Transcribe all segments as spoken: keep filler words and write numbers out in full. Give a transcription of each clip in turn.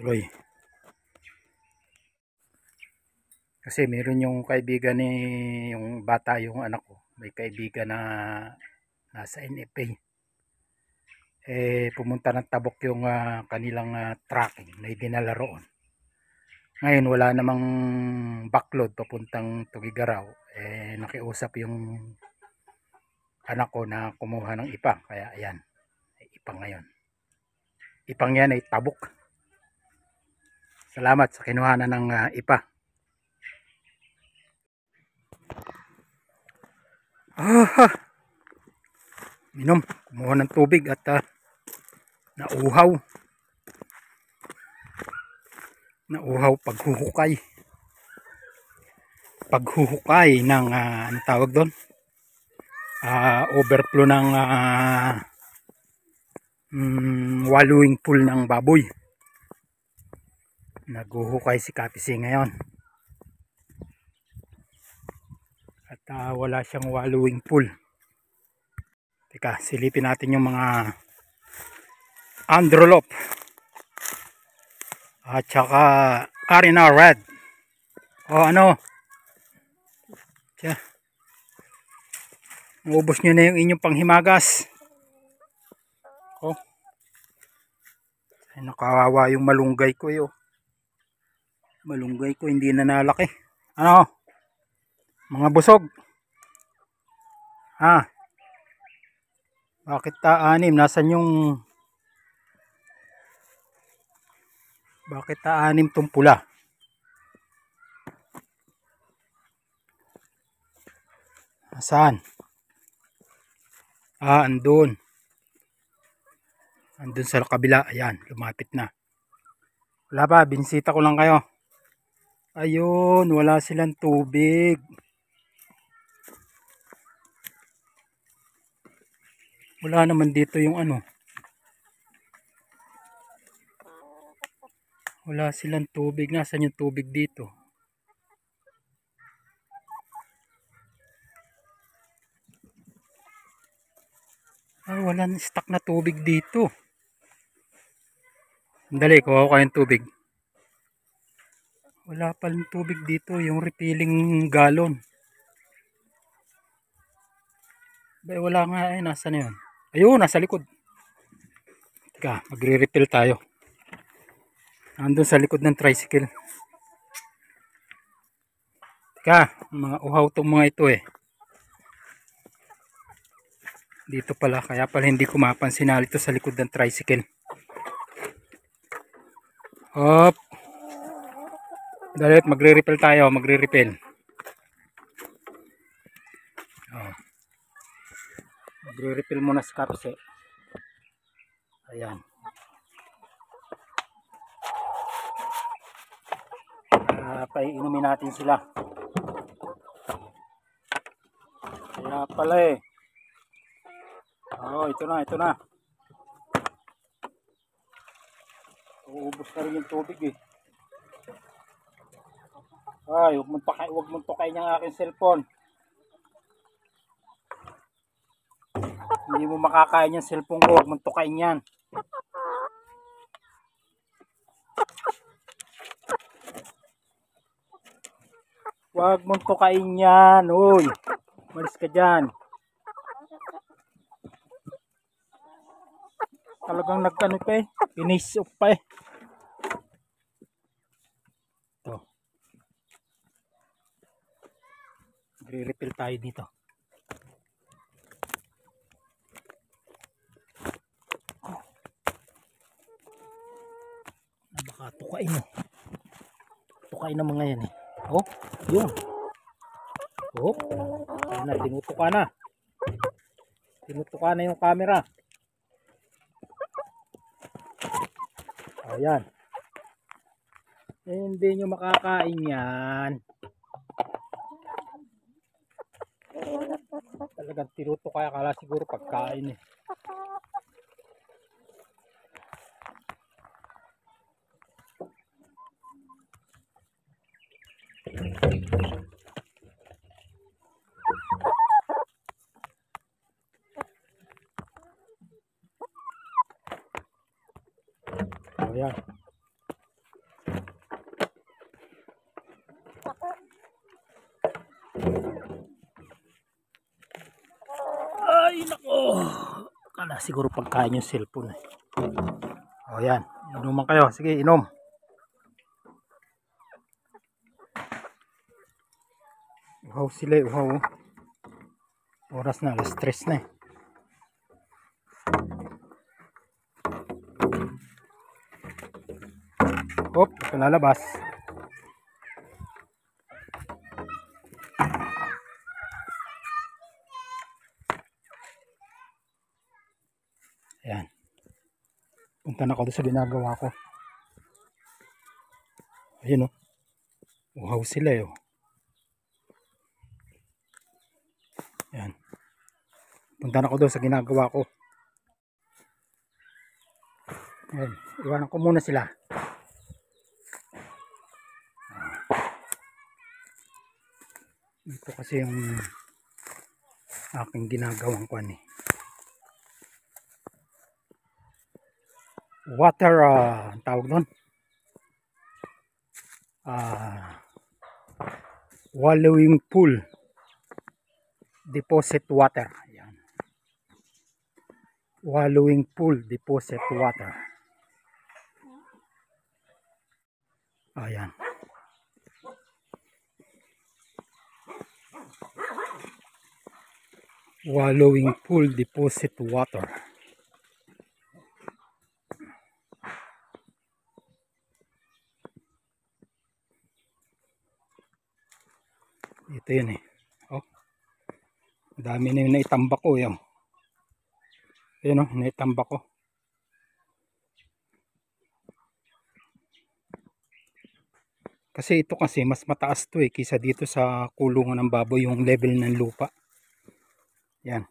tuloy. Kasi meron yung kaibigan ni yung bata, yung anak ko, may kaibigan na nasa N F A. Eh pumunta ng Tabok yung uh, kanilang uh, tracking na dinala roon. Ngayon wala namang backload papuntang Tugigaraw. Eh nakiusap yung anak ko na kumuha ng ipang, kaya ayan, ipang ngayon. Ipang yan ay Tabok. Salamat sa kinuhanan ng uh, ipa. Ah, minom, kumuha ng tubig at uh, nauhaw. Nauhaw paghuhukay. Paghuhukay ng uh, ano tawag doon? Uh, overflow ng uh, um, wallowing pool ng baboy. Naghuhukay si Kapisi ngayon. At uh, wala siyang wallowing pool. Teka, silipin natin yung mga Androlop at saka Arena Red. O ano? Tiyan. Naubos nyo na yung inyong panghimagas. O. Ay, nakawawa yung malunggay ko yo. Malunggay ko hindi na nalaki. Ano? Mga busog. Ha? Bakit ta anim? Nasaan yung Bakit ta anim tong pula? Nasaan? Ah, andun. Andun sa kabila. Ayan, lumapit na. Wala pa, binisita ko lang kayo. Ayun, wala silang tubig. Wala naman dito yung ano. Wala silang tubig. Nasaan yung tubig dito? Ah, wala na stock na tubig dito. Dali, kuha ko kayong tubig. Wala palang tubig dito. Yung refilling galon. Ba, wala nga eh. Nasaan na yun? Ayun, nasa likod. Teka, magre-refill tayo. Andun sa likod ng tricycle. Teka, mga uhaw tong mga ito eh. Dito pala, kaya pala hindi ko mapansin na ito sa likod ng tricycle. Hop. Dalit, magre-refill tayo, magre-refill. Oh. Magre-refill muna sa kapse. Ayan. Uh, paiinumin natin sila. Kaya pala eh. Oh, ito na, ito na. Uubos na rin yung tubig eh. Ay, huwag mong pakay, huwag mong tukayin yung aking cellphone. Hindi mo makakain yung cellphone ko, huwag mong tukayin yan. Huwag mong tukain yan, uy. Malis ka dyan. Talagang nagkano pa eh. Finish up pa eh. Ito. Re-refill tayo dito. Oh. Baka tukain mo. Tukain na mga yan eh. Oh, yun. Oh, ayun na, tinutuka na. Tinutuka na yung camera. Ayan. Eh, hindi nyo makakain yan. Talagang tinutuka, akala siguro pagkain eh. Ayan. Wala siguro pagkain yung cellphone eh. O yan, inuman kayo. Sige, inom. Uhaw sila eh, uhaw. Oras na, alas tres na eh. Hop, ito lalabas. Ayan. Punta na ako doon sa ginagawa ko. Ayun o. Uhaw sila eh. Ayan. Punta na ako doon sa ginagawa ko. Ayan. Iwanan ko muna sila. Ito kasi yung aking ginagawang kwan eh. Water, uh, tawag doon. Uh, wallowing pool. Deposit water. Ayan. Wallowing pool, deposit water. Ayan. Wallowing pool, deposit water. Ito yun eh. Oh. Dami na yung naitambak ko yun. Ayun o, naitambak ko. Kasi ito kasi mas mataas to eh kaysa dito sa kulungan ng baboy yung level ng lupa. Yan.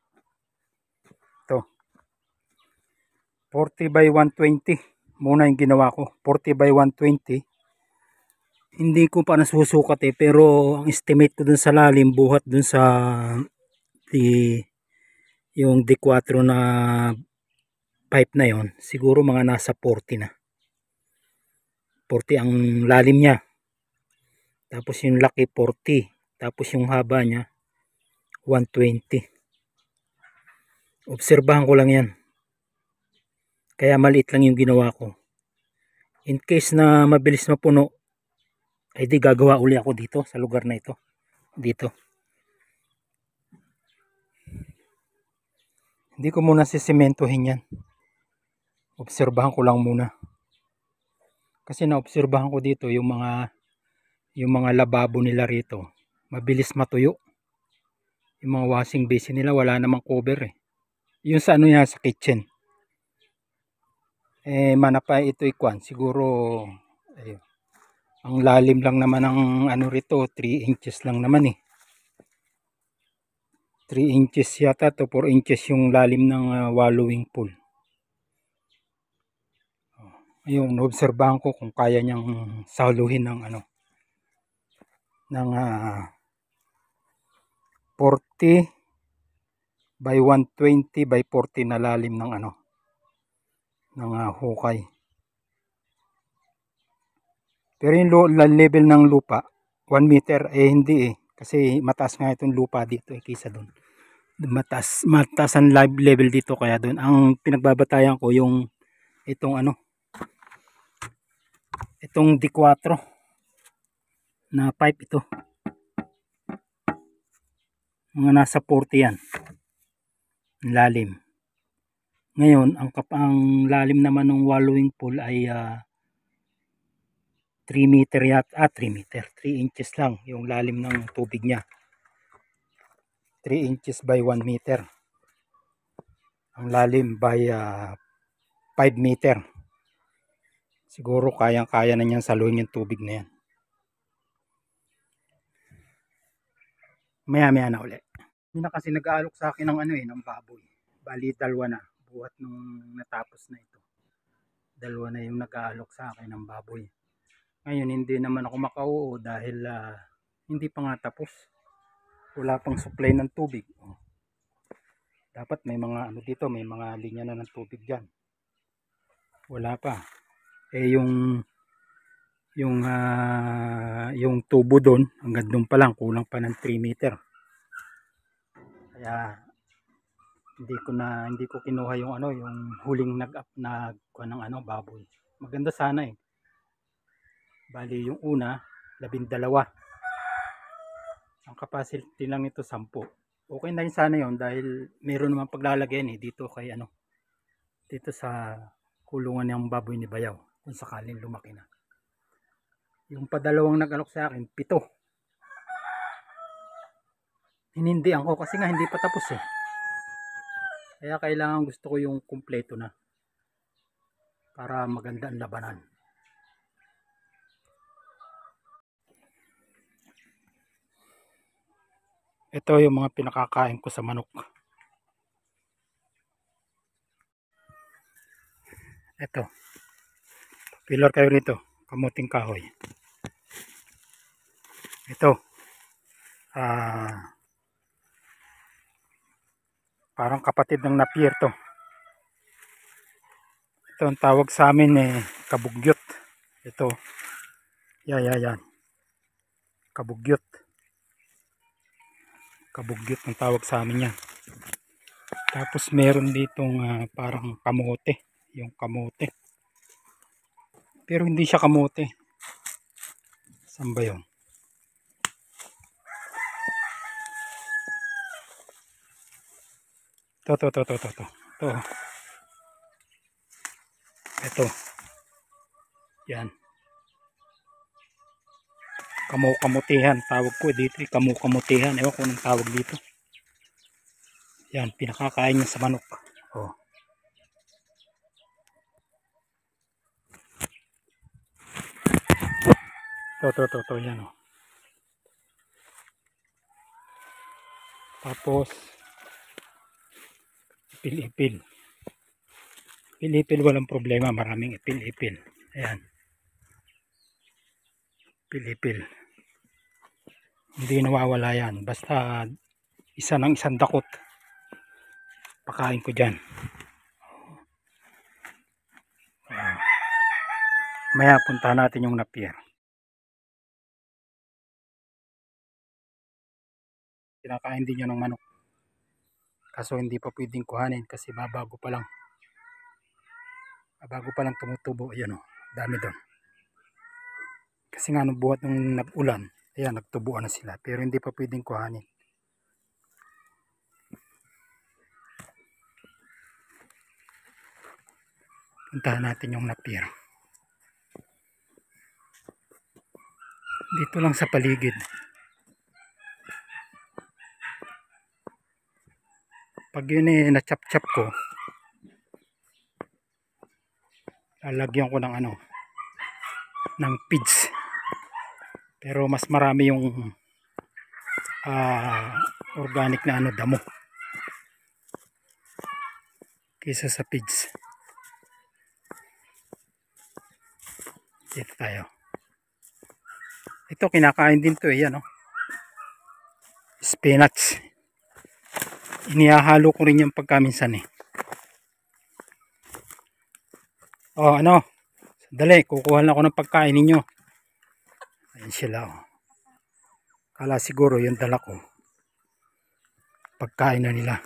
Ito. forty by one twenty. Muna yung ginawa ko. forty by one twenty. Hindi ko pa nasusukat eh. Pero ang estimate ko dun sa lalim buhat dun sa di, yung D four na pipe na yon, siguro mga nasa forty na. forty ang lalim niya. Tapos yung laki forty. Tapos yung haba niya one twenty. Obserbahan ko lang yan. Kaya maliit lang yung ginawa ko. In case na mabilis mapuno, ay di gagawa uli ako dito sa lugar na ito. Dito. Hindi ko muna sisimentohin yan. Obserbahan ko lang muna. Kasi naobserbahan ko dito yung mga yung mga lababo nila rito. Mabilis matuyo. Yung mga washing basin nila wala namang cover eh. Yung sa ano yan sa kitchen. Eh manapay ito ikwan. Siguro ayun. Ang lalim lang naman ng ano rito, three inches lang naman eh. three inches yata to, four inches yung lalim ng uh, wallowing pool. Ayun, naobserbahan ko kung kaya niyang saluhin ng ano ng uh, forty by one twenty by forty na lalim ng ano ng uh, hukay. Pero yung level ng lupa one meter eh hindi eh. Kasi mataas nga itong lupa dito eh kaysa doon. Mataas, mataas ang level dito kaya doon. Ang pinagbabatayan ko yung itong ano. Itong D four na pipe ito. Mga nasa forty yan. Lalim. Ngayon, ang kapang lalim naman ng wallowing pool ay uh, three meter yata, ah three meter, three inches lang yung lalim ng tubig niya. three inches by one meter. Ang lalim by uh, five meter. Siguro kayang-kaya na niyan saluhin yung tubig na yan. Maya-maya na uli. Hindi na kasi nag-aalok sa akin ng ano eh, ng baboy. Bali dalawa na, buhat nung natapos na ito. Dalawa na yung nag-aalok sa akin ng baboy. Ngayon hindi naman ako makauo dahil uh, hindi pa nga tapos. Wala pang supply ng tubig. Oh. Dapat may mga ano dito, may mga linya na ng tubig diyan. Wala pa. Eh yung yung uh, yung tubo doon, hanggang doon pa lang kulang pa ng three meter. Kaya Hindi ko na hindi ko kinuha yung ano, yung huling nag-up na kuha ng ano, baboy. Maganda sana eh. Bali yung una, labindalawa. Ang capacity lang ito sampu. Okay na rin sana yon dahil meron naman paglalagyan eh dito kay ano. Dito sa kulungan ng baboy ni Bayaw kung sakaling lumaki na. Yung padalawang nag-alok sa akin, pito. Hinindihan ko kasi nga hindi pa tapos eh. Kaya kailangan gusto ko yung kumpleto na para maganda ang labanan. Ito yung mga pinakakain ko sa manok. Ito. Pillar kayo rito. Kamuting kahoy. Ito. Ah, parang kapatid ng napier to. Ito ang tawag sa amin eh, kabugyot. Ito. Yan, yan, yan. Kabugyot. Kabugyot ang tawag sa amin yan. Tapos meron ditong uh, parang kamote. Yung kamote. Pero hindi siya kamote. Saan ba yun? Ito, ito, ito, ito, ito. Ito. Ito. Yan. Kamu-kamutihan. Tawag ko dito. Kamu-kamutihan. Ewan ko anong tawag dito. Yan. Pinakakain niya sa manok. Oh. Ito, ito, ito, ito. Yan oh. Tapos ipil-ipil. Ipil-ipil walang problema. Maraming ipil-ipil. Ayan. Ipil-ipil. Hindi nawawala yan. Basta isa ng isang dakot. Pakain ko dyan. Uh, maya punta natin yung napier. Kinakain din yun ng manok. Kaso hindi pa pwedeng kuhanin kasi babago pa lang. Bago pa lang tumutubo. Ayan o. Dami doon. Kasi nga nung buhat nung nag-ulan. Ayan, nagtubuan na sila. Pero hindi pa pwedeng kuhanin. Puntahan natin yung napier. Dito lang sa paligid. Pag yun eh na-chop-chop ko, lalagyan ko ng ano, ng feeds. Pero mas marami yung uh, organic na ano, damo kaysa sa feeds. Dito tayo. Ito kinakain din to eh, yan oh. Spinach. Inihahalo ko rin yung pagkaminsan eh. Oh, ano? Dali, kukuha na ako ng pagkain ninyo. Ayun sila oh. Kala siguro yung dala ko. Pagkain na nila.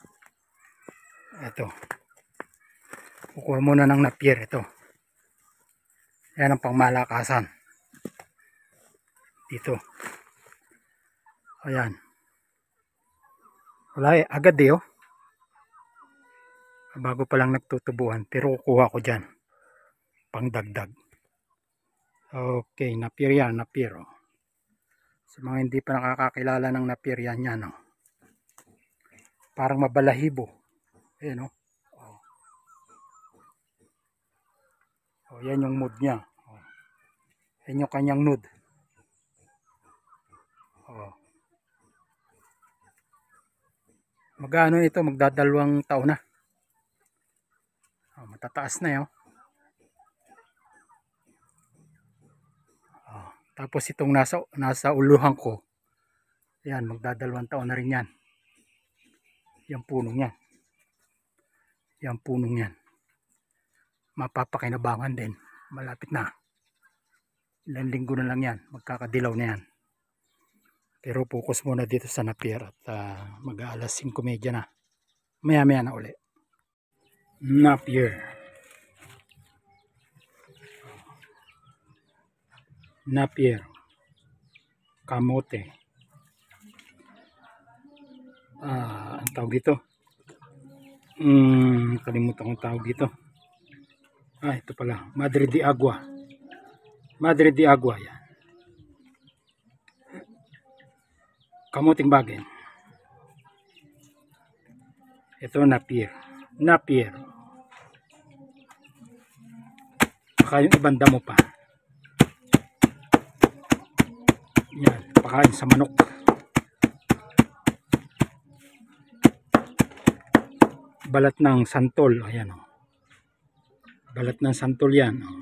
Ito. Kukuha muna ng napier ito. Yan ang pangmalakasan. Dito. Ayan. Wala eh, agad eh oh. Bago pa lang nagtutubuan. Pero kukuha ko dyan. Pangdagdag. Okay, napier yan, napier oh. Sa mga hindi pa nakakakilala ng napier yan yan oh. Parang mabalahibo. Ayan oh. Oh, oh yan yung mood niya. Oh. Yan yung kanyang nude. Oh. Magano ito, magdadalawang taon na. Oh, matataas na 'yo. Oh, tapos itong nasa nasa uluhan ko. Yan, magdadalawang taon na rin 'yan. Yang punong 'yan. Yang punong 'yan. Mapapakinabangan din. Malapit na. Ilang linggo na lang 'yan, magkakadilaw na 'yan. Pero focus muna dito sa napier at uh, mag-aalas singko media na. Maya maya na uli. Napier. Napier. Kamote. Ah, ang tawag dito. Hmm, kalimutan kong tawag dito. Ah, ito pala. Madre de Agua. Madre de Agua yan. Kamuting bagay. Ito Napier. Napier. Baka yung ibang damo pa. Yan. Pakain sa manok. Balat ng santol. Ayan o. Balat ng santol yan. O.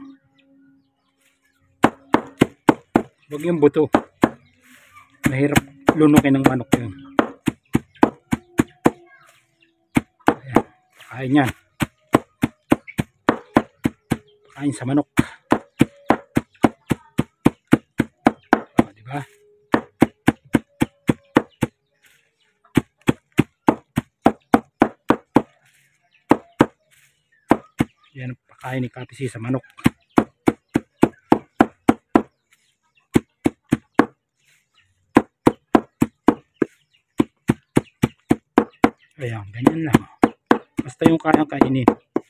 Huwag yung buto. Mahirap lunukin ng manok yun. Ayan. Pakain yan. Pakain sa manok. O, diba? Yan ang pakain ni Kapisi sa manok. Ayan, ganyan lang. Basta yung kayang kainin.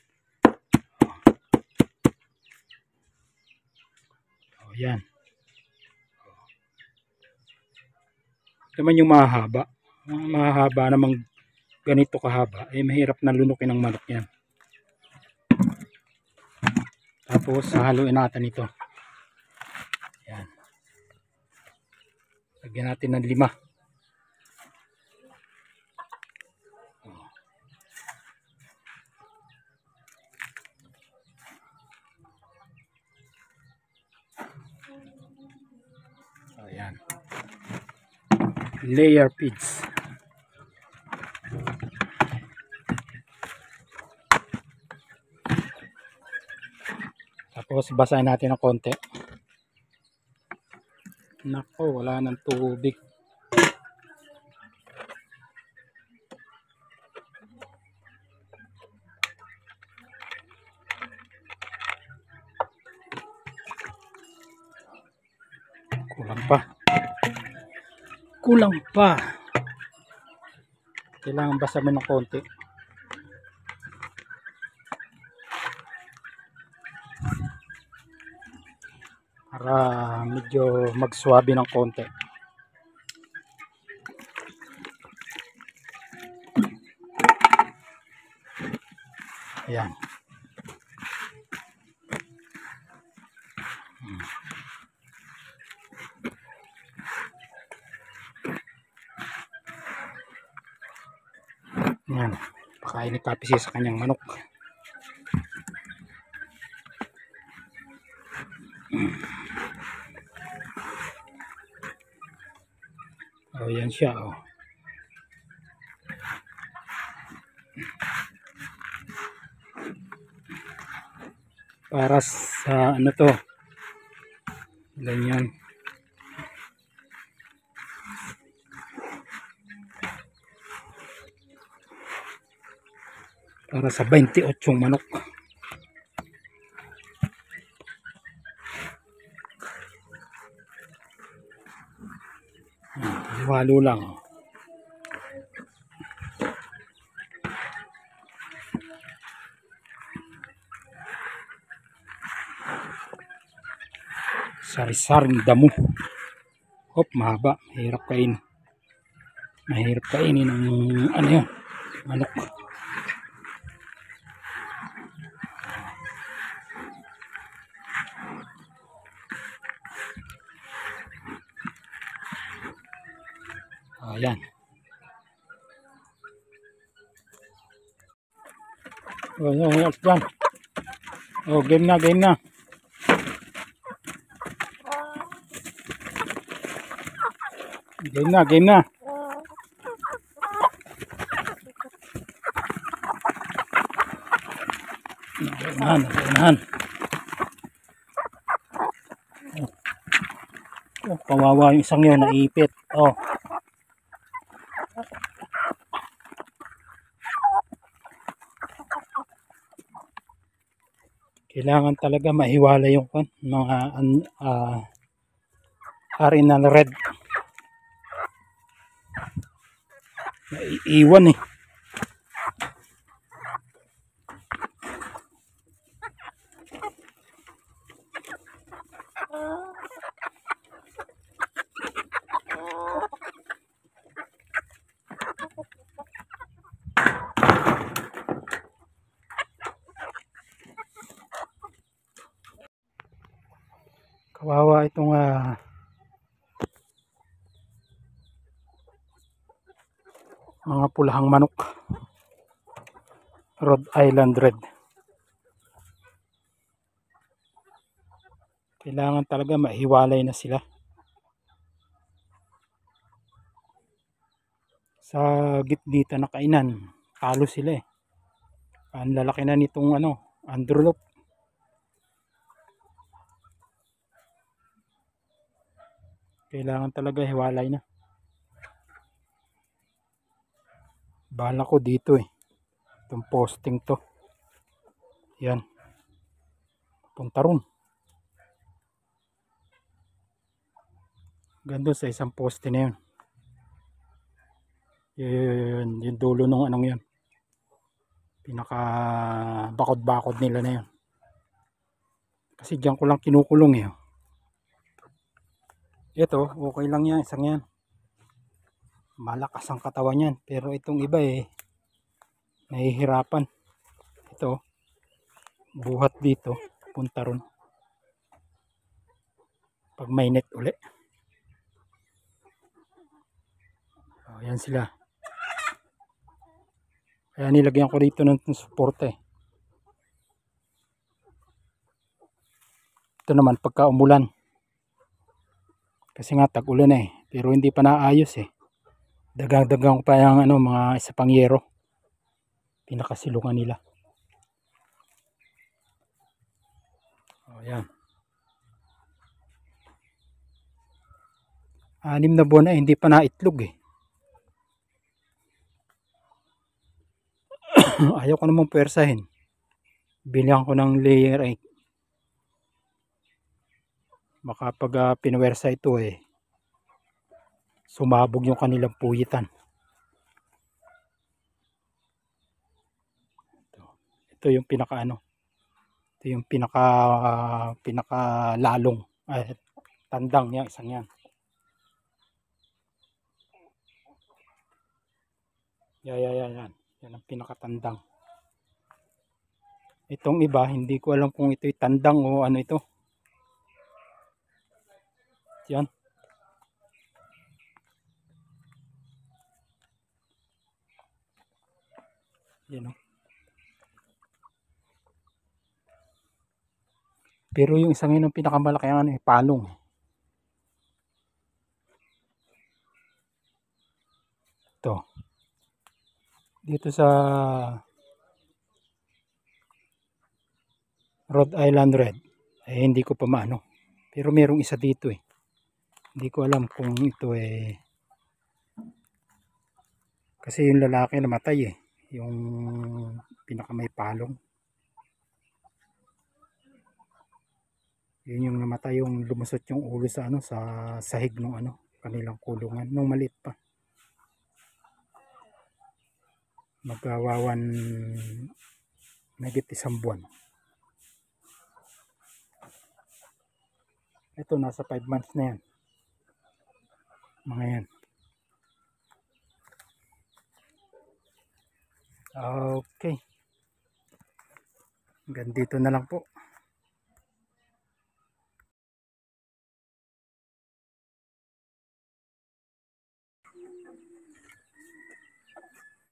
O, yan. Ito man yung mahahaba. Mahahaba namang ganito kahaba. Eh, mahirap na lunukin ng manok yan. Tapos, haluin natin ito. Yan. Lagyan natin ng lima. Ayan. Layer feeds. Tapos basahin natin ng konti. Nako, wala nang tubig. Kulang pa. Kulang pa. Kailangan basahin ng konti. Para medyo magswabe ng konti. Ayan. Hmm. Ayan. Pakain ni Kapisi sa kanyang manok. Hmm. Oh, yan siya, oh. Para sa ano to? Ganyan. Para sa twenty-eight manok. Halo lang. Sari-saring damo. Hop, mahaba. Mahirap kain. Mahirap kainin ng ano yun, manok. Ayan. Oh, oh, oh, oh, oh, game na, game na. Game na, game na. Naganahan, naganahan. Oh, kawawa yung isang yun, naipit. Oh. Kailangan talaga mahiwala yung kan mga uh, Arinal Red. Naiiwan eh. Kawawa itong uh, mga pulahang manok. Rhode Island Red. Kailangan talaga mahiwalay na sila. Sa gitgita na kainan, talo sila eh. Ang lalaki na nitong ano, underloop. Kailangan talaga hiwalay na. Bahala ko dito eh. Itong posting to. Yan. Punta ron. Ganda sa isang poste na yun. Yun, yung dulo ng anong yun. Pinaka bakod-bakod nila na yun. Kasi dyan ko lang kinukulong eh. Ito, okay lang yan. Isang yan. Malakas ang katawan yan. Pero itong iba eh, nahihirapan. Ito, buhat dito. Punta ron. Pag mainit uli. Oh, yan sila. Kaya nilagyan ko dito ng suporte. Ito naman pagka umulan. Kasi nga tag-ulan eh. Pero hindi pa naayos eh. Dagang-dagang ko pa yung ano, mga isa pang yero. Pinakasilungan nila. Oh, yan. Anim na buwan na eh, hindi pa naitlog eh. Ayaw ko namang puwersahin. Bilihan ko ng layer eight. Baka pag uh, pinuwersa ito eh, sumabog yung kanilang puyitan. Ito, ito yung pinaka ano. Ito yung pinaka uh, pinaka lalong ay, tandang niya, isang yan. Yan, yan, yan, yan. Yan ang pinakatandang. Itong iba, hindi ko alam kung ito'y tandang o ano ito. Yan. Yan o. Pero yung isang yun ang pinakamalaki ang ano eh, palong. Ito. Dito sa Rhode Island Red eh hindi ko pa maano. Pero merong isa dito eh. Hindi ko alam kung ito eh. Kasi yung lalaki namatay eh. Yung pinaka may palong. Yun yung namatay, yung lumusot yung ulo sa ano, sa sahig ng ano, kanilang kulungan nung maliit pa. Magkawawan nagit isang buwan. Ito nasa five months na yan. Mga yan. Okay. Hanggang dito na lang po.